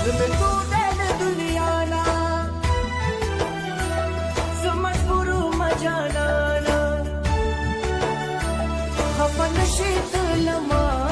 में तू दे दुनिया ना समझ बुरु मजाना अपन शीतल मा